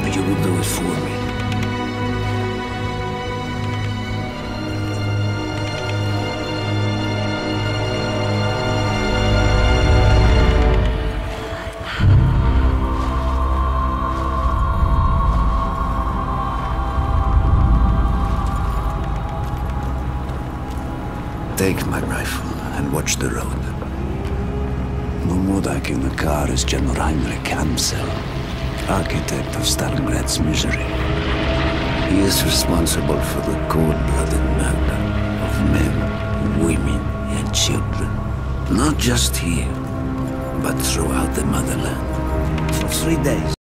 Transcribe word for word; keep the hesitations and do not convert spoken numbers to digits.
you will do it for me. Take my rifle and watch the road. Momodak in the car is General Heinrich Amsel, architect of Stalingrad's misery. He is responsible for the cold-blooded murder of men, women, and children. Not just here, but throughout the motherland. For three days.